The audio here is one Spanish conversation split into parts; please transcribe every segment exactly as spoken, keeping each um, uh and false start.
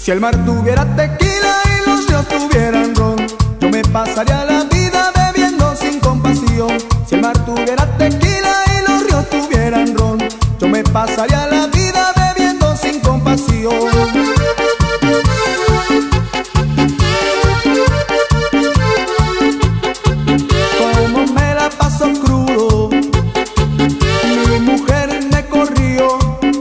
Si el mar tuviera tequila y los ríos tuvieran ron, yo me pasaría la vida bebiendo sin compasión. Si el mar tuviera tequila y los ríos tuvieran ron, yo me pasaría la vida bebiendo sin compasión. Como me la paso crudo, mi mujer me corrió,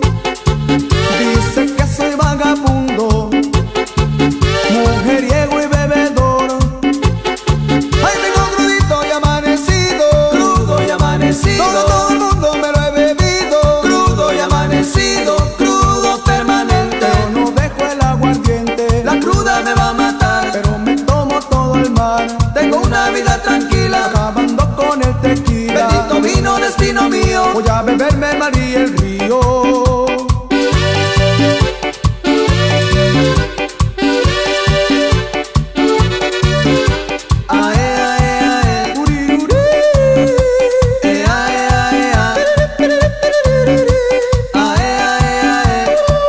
dice que soy vagabundo, mujeriego y bebedor. Ay, vengo crudito y amanecido, crudo y amanecido. Todo, todo el mundo me lo he bebido, crudo y amanecido, crudo permanente. pero no dejo el aguardiente. La cruda me va a matar, pero me tomo todo el mar. tengo una vida tranquila, Acabando con el tequila. bendito vino, destino mío. Voy a beberme el mar y el río. Ae, ae, ae, Uriruri. eh, ae, ae, ae. Ae, ae, ae.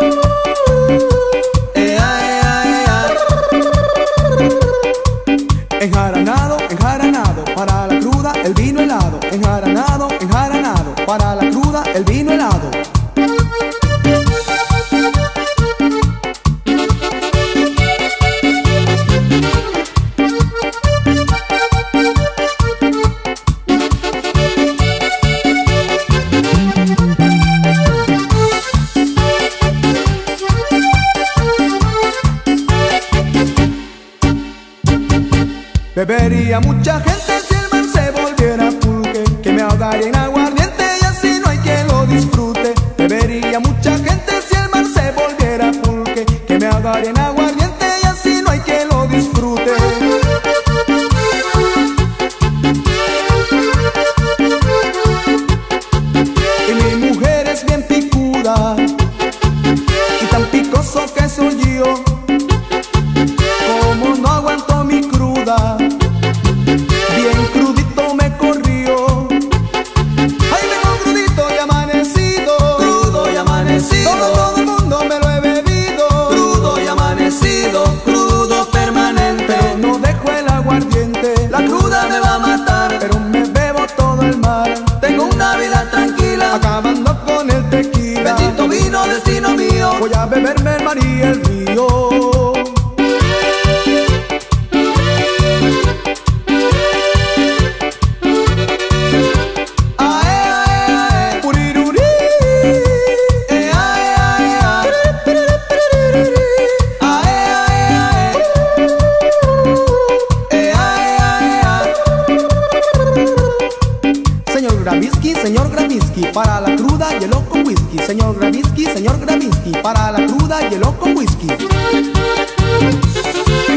Eh, ae, ae, ae. Enjaranado, enjaranado, para la cruda el vino helado. Enjaranado, enjaranado, para la cruda el vino helado. Bebería mucha gente si el mar se volviera pulque, que me ahogaría en aguardiente y así no hay quien lo disfrute. Bebería mucha gente si el mar se volviera pulque, que me ahogaría en aguardiente y así no hay quien lo disfrute. Y mi mujer es bien picuda y tan picoso que soy yo, como no aguanto mi cruda, bien crudito me corrió. Ay, vengo crudito y amanecido, Crudo y amanecido, todo, todo el mundo me lo he bebido, crudo y amanecido, crudo permanente. pero no dejo el aguardiente. La cruda me va a matar, pero me bebo todo el mar, tengo una vida tranquila, acabando con el tequila. bendito vino, destino mío. Voy a beberme el mar y el río. Ae, ae, ae, Uriruri. eh, ae, ae, ae. Ae, ae, ae. Eh, ae, ae, ae. Señor Gravinsky, señor Gravinsky, para la cruda hielo con whisky. Señor Gravinsky, señor Gravinsky, para la cruda hielo con whisky.